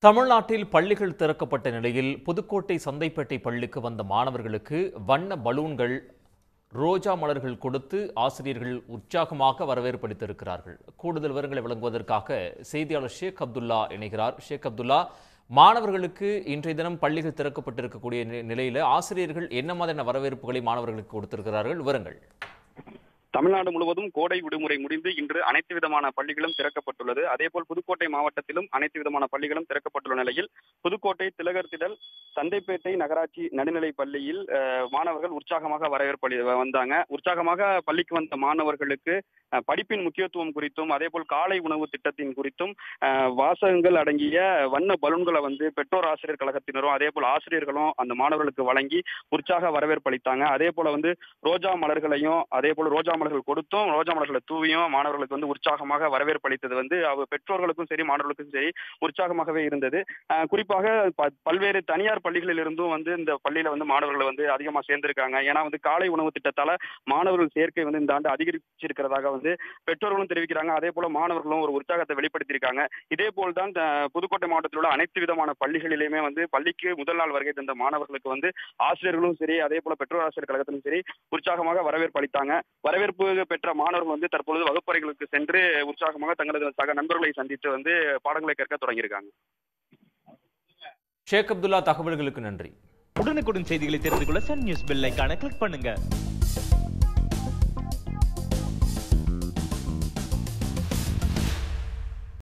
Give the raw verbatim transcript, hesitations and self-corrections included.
தமிழ்நாட்டில் பள்ளிகள் திறக்கப்பட்ட நிலையில் புதுக்கோட்டை சந்தைப்பேட்டை பள்ளிக்கு வந்த மாணவர்களுக்கு வண்ண பலூன்கள், ரோஜா மலர்கள் கொடுத்து ஆசிரியர்கள் உற்சாகமாக வரவேற்பளித்திருக்கிறார்கள். கூடுதல் விவரங்களை வழங்குவதற்காக செய்தியாளர் ஷேக் அப்துல்லா இணைகிறார். ஷேக் அப்துல்லா, மாணவர்களுக்கு இன்றைய தினம் பள்ளிகள் திறக்கப்பட்டிருக்கக்கூடிய நிலையில் ஆசிரியர்கள் என்ன மாதிரியான வரவேற்புகளை மாணவர்களுக்கு கொடுத்திருக்கிறார்கள்? விவரங்கள். தமிழ்நாடு முழுவதும் கோடை விடுமுறை முடிந்து இன்று அனைத்து விதமான பள்ளிகளும் திறக்கப்பட்டுள்ளது. அதேபோல் புதுக்கோட்டை மாவட்டத்திலும் அனைத்து விதமான பள்ளிகளும் திறக்கப்பட்டுள்ள நிலையில் புதுக்கோட்டை திலகர் திடல் சந்தைப்பேட்டை நகராட்சி நடுநிலைப் பள்ளியில் மாணவர்கள் உற்சாகமாக வரவேற்பு வந்தாங்க. உற்சாகமாக பள்ளிக்கு வந்த மாணவர்களுக்கு படிப்பின் முக்கியத்துவம் குறித்தும் அதேபோல் காலை உணவு திட்டத்தின் குறித்தும் வாசகங்கள் அடங்கிய வண்ண பலூன்களை வந்து பெற்றோர் ஆசிரியர் கழகத்தினரும் அதே போல் ஆசிரியர்களும் அந்த மாணவர்களுக்கு வழங்கி உற்சாக வரவேற்பு அளித்தாங்க. அதே போல வந்து ரோஜா மலர்களையும் அதே போல ரோஜா மலர்கள் கொடுத்தும் ரோஜா மலர்களை தூவியும் மாணவர்களுக்கு வந்து உற்சாகமாக வரவேற்பு அளித்தது வந்து அவர் பெற்றோர்களுக்கும் சரி மாணவர்களுக்கும் சரி உற்சாகமாகவே இருந்தது. குறிப்பாக பல்வேறு தனியார் பள்ளிகளில் இருந்தும் வந்து இந்த பள்ளியில வந்து மாணவர்கள் வந்து அதிகமா சேர்ந்திருக்காங்க. ஏன்னா வந்து காலை உணவு திட்டத்தால மாணவர்கள் சேர்க்கை வந்து இந்த ஆண்டு அதிகரிச்சிருக்கிறதாக வந்து பெற்றோர்களும் தெரிவிக்கிறாங்க. அதே போல மாணவர்களும் ஒரு உற்சாகத்தை வெளிப்படுத்தியிருக்காங்க. இதே போல் தான் புதுக்கோட்டை மாவட்டத்தில் உள்ள அனைத்து விதமான பள்ளிகளிலுமே வந்து பள்ளிக்கு முதல் நாள் வருகை தந்த மாணவர்களுக்கு வந்து ஆசிரியர்களும் சரி அதே போல பெற்றோர் ஆசிரியர் கழகத்திலும் சரி உற்சாகமாக வரவேற்பு அளித்தாங்க. வரவேற்பு பெற்ற மாணவர்கள் வந்து தற்பொழுது வகுப்பறைகளுக்கு சென்று உற்சாகமாக தங்களது சக நண்பர்களை சந்தித்து வந்து பாடங்களை கற்க தொடங்கியிருக்காங்க. ஷேக் அப்துல்லா, தகவல்களுக்கு நன்றி. உடனுக்குடன் செய்திகளை தெரிந்து கொள்ள சன் நியூஸ் பெல் ஐகானை கிளிக் பண்ணுங்க.